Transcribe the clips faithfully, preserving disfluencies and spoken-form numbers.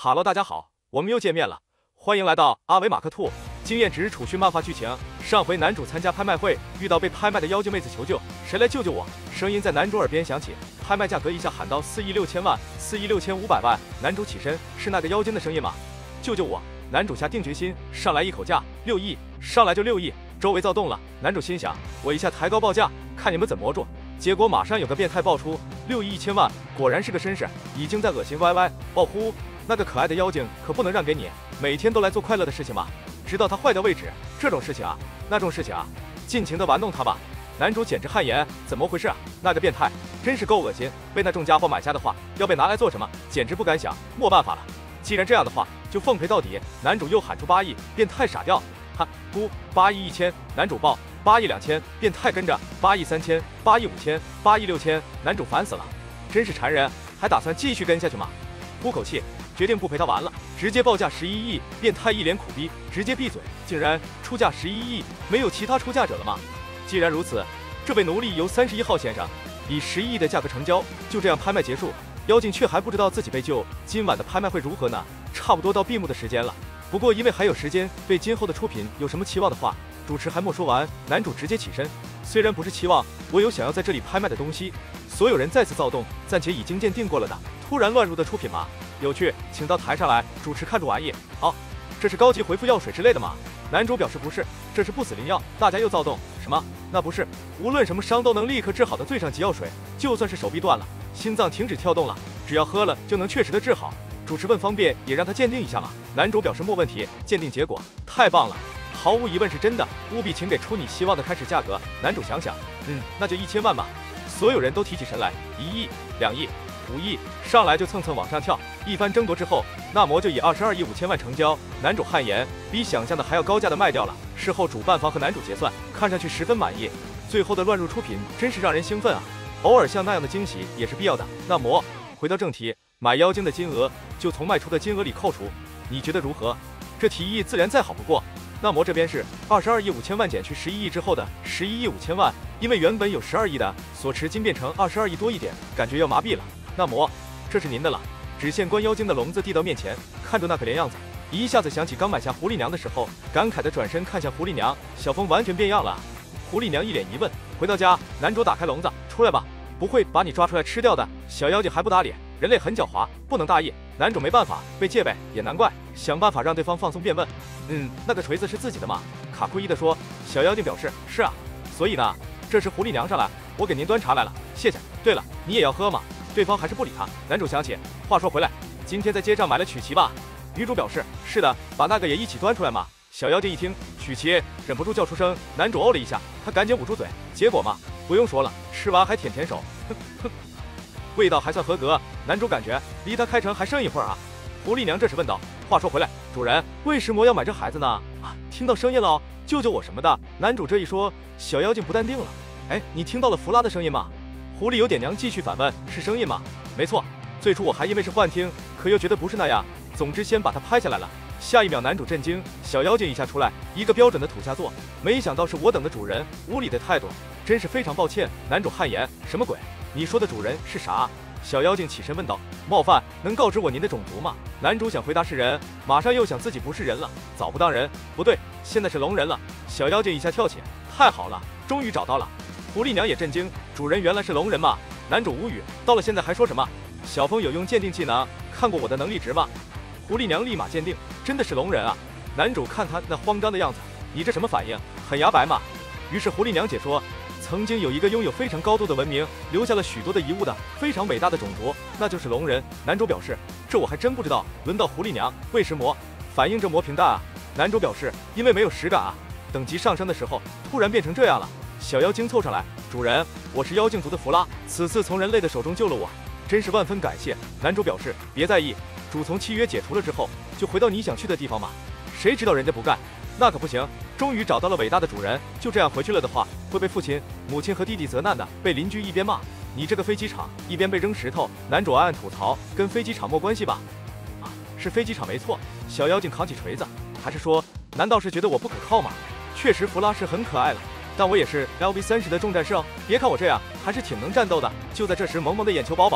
哈喽，大家好，我们又见面了，欢迎来到阿维马克兔。经验值储蓄漫画剧情：上回男主参加拍卖会，遇到被拍卖的妖精妹子求救，谁来救救我？声音在男主耳边响起，拍卖价格一下喊到四亿六千万，四亿六千五百万。男主起身，是那个妖精的声音吗？救救我！男主下定决心，上来一口价，六亿，上来就六亿。周围躁动了，男主心想，我一下抬高报价，看你们怎么捉。结果马上有个变态爆出六亿一千万，果然是个绅士，已经在恶心歪歪爆呼。那个可爱的妖精可不能让给你，每天都来做快乐的事情嘛，直到它坏掉为止。这种事情啊，那种事情啊，尽情的玩弄它吧。男主简直汗颜，怎么回事啊？那个变态真是够恶心，被那众家伙买下的话，要被拿来做什么？简直不敢想。没办法了，既然这样的话，就奉陪到底。男主又喊出八亿，变态傻掉，哈咕，八亿一千，男主报八亿两千，变态跟着八亿三千，八亿五千，八亿六千，男主烦死了，真是馋人，还打算继续跟下去吗？呼口气，决定不陪他玩了，直接报价十一亿。变态一脸苦逼，直接闭嘴，竟然出价十一亿，没有其他出价者了吗？既然如此，这位奴隶由三十一号先生以十一亿的价格成交。就这样拍卖结束，妖精却还不知道自己被救。今晚的拍卖会如何呢？差不多到闭幕的时间了，不过因为还有时间，对今后的出品有什么期望的话，主持还没说完，男主直接起身。虽然不是期望，我有想要在这里拍卖的东西。所有人再次躁动，暂且已经鉴定过了的突然乱入的出品吗？有趣，请到台上来。主持看着玩意，哦，这是高级回复药水之类的吗？男主表示不是，这是不死灵药。大家又躁动，什么？那不是无论什么伤都能立刻治好的最上级药水，就算是手臂断了，心脏停止跳动了，只要喝了就能确实的治好。主持问方便也让他鉴定一下吗？男主表示没问题，鉴定结果太棒了，毫无疑问是真的，务必请给出你希望的开始价格。男主想想，嗯，那就一千万吧。所有人都提起神来，一亿、两亿、五亿，上来就蹭蹭往上跳。一番争夺之后，那魔就以二十二亿五千万成交。男主汗颜，比想象的还要高价的卖掉了。事后主办方和男主结算，看上去十分满意。最后的乱入出品真是让人兴奋啊！偶尔像那样的惊喜也是必要的。那魔，回到正题，买妖精的金额就从卖出的金额里扣除，你觉得如何？这提议自然再好不过。那魔这边是二十二亿五千万减去十一亿之后的十一亿五千万，因为原本有十二亿的所持金变成二十二亿多一点，感觉要麻痹了。那魔，这是您的了。只见关妖精的笼子递到面前，看着那可怜样子，一下子想起刚买下狐狸娘的时候，感慨的转身看向狐狸娘，小风完全变样了。狐狸娘一脸疑问。回到家，男主打开笼子，出来吧，不会把你抓出来吃掉的。小妖精还不打脸，人类很狡猾，不能大意。男主没办法，被戒备，也难怪，想办法让对方放松便问。嗯，那个锤子是自己的吗？卡酷伊的说。小妖精表示是啊。所以呢？这时狐狸娘上来，我给您端茶来了，谢谢。对了，你也要喝吗？对方还是不理他。男主想起，话说回来，今天在街上买了曲奇吧？女主表示是的，把那个也一起端出来嘛。小妖精一听曲奇，忍不住叫出声。男主哦了一下，他赶紧捂住嘴。结果嘛，不用说了，吃完还舔舔手，哼哼，味道还算合格。男主感觉离他开城还剩一会儿啊。狐狸娘这时问道，话说回来，主人为什么要买这孩子呢？啊，听到声音了哦，救救我什么的。男主这一说，小妖精不淡定了。哎，你听到了弗拉的声音吗？狐狸有点娘继续反问，是声音吗？没错，最初我还以为是幻听，可又觉得不是那样。总之先把它拍下来了。下一秒男主震惊，小妖精一下出来，一个标准的土下座，没想到是我等的主人，无礼的态度，真是非常抱歉。男主汗颜，什么鬼？你说的主人是啥？小妖精起身问道，冒犯，能告知我您的种族吗？男主想回答是人，马上又想自己不是人了，早不当人，不对，现在是龙人了。小妖精一下跳起，太好了，终于找到了。狐狸娘也震惊，主人原来是龙人吗？男主无语，到了现在还说什么？小风有用鉴定技能，看过我的能力值吗？狐狸娘立马鉴定，真的是龙人啊！男主看他那慌张的样子，你这什么反应？很牙白嘛。于是狐狸娘解说，曾经有一个拥有非常高度的文明，留下了许多的遗物的非常伟大的种族，那就是龙人。男主表示，这我还真不知道。轮到狐狸娘，喂食魔，反应这魔平淡啊。男主表示，因为没有实感啊。等级上升的时候，突然变成这样了。小妖精凑上来，主人，我是妖精族的弗拉，此次从人类的手中救了我，真是万分感谢。男主表示，别在意，主从契约解除了之后，就回到你想去的地方嘛。谁知道人家不干，那可不行。终于找到了伟大的主人，就这样回去了的话，会被父亲、母亲和弟弟责难的，被邻居一边骂你这个飞机场，一边被扔石头。男主暗暗吐槽，跟飞机场没关系吧？啊，是飞机场没错。小妖精扛起锤子，还是说，难道是觉得我不可靠吗？确实，弗拉是很可爱了。但我也是 L V 三十的重战士哦，别看我这样，还是挺能战斗的。就在这时，萌萌的眼球宝宝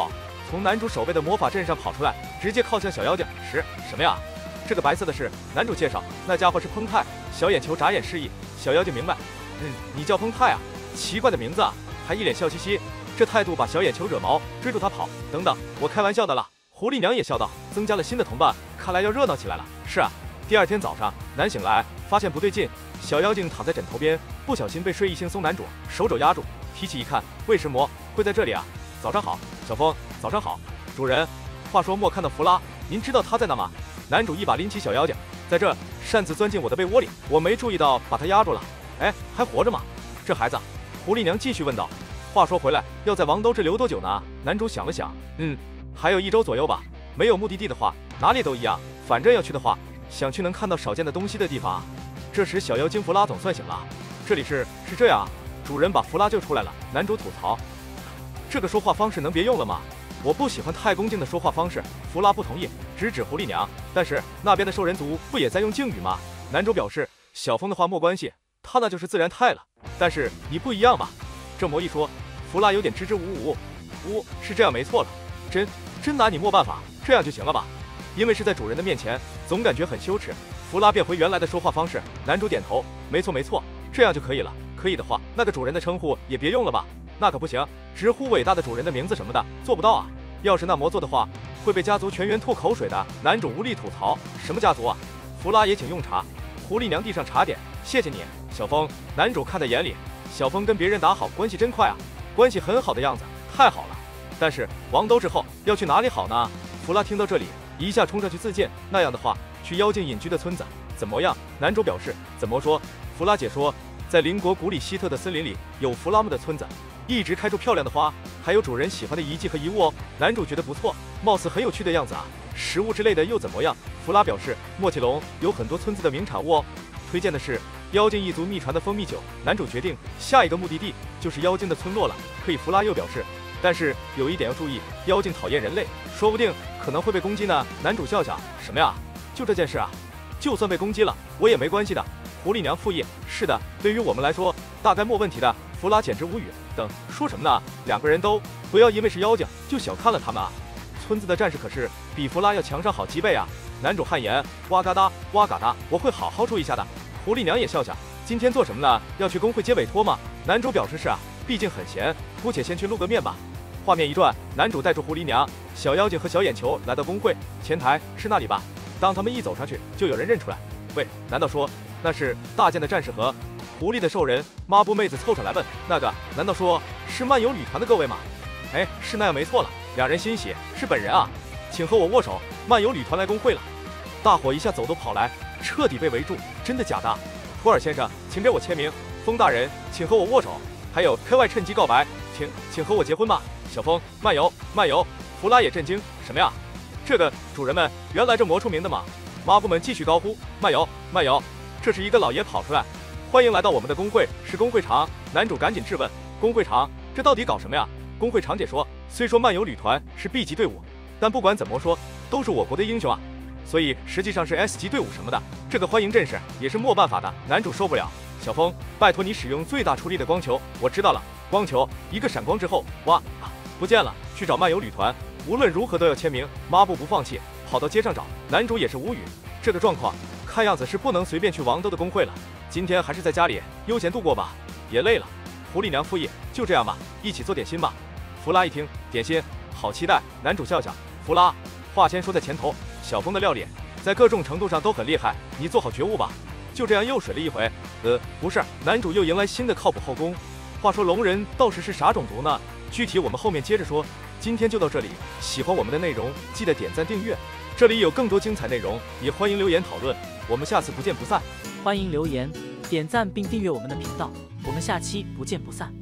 从男主手背的魔法阵上跑出来，直接靠向小妖精。是什么呀？这个白色的是男主介绍，那家伙是彭泰。小眼球眨眼示意，小妖精明白。嗯，你叫彭泰啊？奇怪的名字啊！还一脸笑嘻嘻，这态度把小眼球惹毛，追住他跑。等等，我开玩笑的啦。狐狸娘也笑道，增加了新的同伴，看来要热闹起来了。是啊。第二天早上，男醒来发现不对劲，小妖精躺在枕头边，不小心被睡意惺忪男主手肘压住，提起一看，为什么会在这里啊？早上好，小风。早上好，主人。话说莫看到弗拉，您知道他在哪吗？男主一把拎起小妖精，在这擅自钻进我的被窝里，我没注意到，把他压住了。哎，还活着吗？这孩子，狐狸娘继续问道。话说回来，要在王都这留多久呢？男主想了想，嗯，还有一周左右吧。没有目的地的话，哪里都一样，反正要去的话，想去能看到少见的东西的地方啊。这时小妖精弗拉总算醒了，这里是是这样啊。主人把弗拉救出来了。男主吐槽，这个说话方式能别用了吗？我不喜欢太恭敬的说话方式。弗拉不同意，直指狐狸娘。但是那边的兽人族不也在用敬语吗？男主表示，小风的话没关系，他那就是自然态了。但是你不一样吧？这么一说，弗拉有点支支吾吾。吾是这样没错了，真真拿你没办法，这样就行了吧？因为是在主人的面前，总感觉很羞耻。弗拉变回原来的说话方式。男主点头，没错没错，这样就可以了。可以的话，那个主人的称呼也别用了吧？那可不行，直呼伟大的主人的名字什么的，做不到啊。要是那么做的话，会被家族全员吐口水的。男主无力吐槽，什么家族啊？弗拉也请用茶。狐狸娘递上茶点，谢谢你，小风。男主看在眼里，小风跟别人打好关系真快啊，关系很好的样子，太好了。但是王都之后要去哪里好呢？弗拉听到这里，一下冲上去自荐。那样的话，去妖精隐居的村子怎么样？男主表示，怎么说？弗拉解说，在邻国古里希特的森林里有弗拉姆的村子，一直开出漂亮的花，还有主人喜欢的遗迹和遗物哦。男主觉得不错，貌似很有趣的样子啊。食物之类的又怎么样？弗拉表示，莫奇龙有很多村子的名产物哦，推荐的是妖精一族秘传的蜂蜜酒。男主决定下一个目的地就是妖精的村落了。可以，弗拉又表示，但是有一点要注意，妖精讨厌人类，说不定可能会被攻击呢。男主笑笑，什么呀？就这件事啊？就算被攻击了，我也没关系的。狐狸娘附议，是的，对于我们来说，大概没问题的。弗拉简直无语，等说什么呢？两个人都不要因为是妖精就小看了他们啊！村子的战士可是比弗拉要强上好几倍啊！男主汗颜，哇嘎达哇嘎达，我会好好注意一下的。狐狸娘也笑笑，今天做什么呢？要去工会接委托吗？男主表示是啊，毕竟很闲，姑且先去露个面吧。画面一转，男主带着狐狸娘、小妖精和小眼球来到工会前台，是那里吧？当他们一走上去，就有人认出来，喂，难道说那是大剑的战士和狐狸的兽人？抹布妹子凑上来问，那个难道说是漫游旅团的各位吗？哎，是那样没错了。两人欣喜，是本人啊，请和我握手。漫游旅团来工会了。大伙一下走都跑来，彻底被围住。真的假的？托尔先生，请给我签名。风大人，请和我握手。还有 K Y 趁机告白，请请和我结婚吧。小风，漫游漫游。弗拉也震惊，什么呀？这个主人们原来这么出名的吗？抹布们继续高呼，漫游漫游。这时一个老爷跑出来，欢迎来到我们的工会，是工会长。男主赶紧质问，工会长，这到底搞什么呀？工会长解说，虽说漫游旅团是 B 级队伍，但不管怎么说，都是我国的英雄啊，所以实际上是 S 级队伍什么的，这个欢迎阵势也是没办法的。男主受不了，小风，拜托你使用最大出力的光球。我知道了，光球一个闪光之后，哇，啊、不见了，去找漫游旅团，无论如何都要签名。抹布不放弃，跑到街上找。男主也是无语，这个状况看样子是不能随便去王都的工会了，今天还是在家里悠闲度过吧，别累了。狐狸娘附议，就这样吧，一起做点心吧。弗拉一听，点心好期待。男主笑笑，弗拉，话先说在前头，小风的料理在各种程度上都很厉害，你做好觉悟吧。就这样又水了一回，呃，不是，男主又迎来新的靠谱后宫。话说龙人到时是啥种族呢？具体我们后面接着说。今天就到这里，喜欢我们的内容记得点赞订阅，这里有更多精彩内容，也欢迎留言讨论。我们下次不见不散。 欢迎留言、点赞并订阅我们的频道，我们下期不见不散。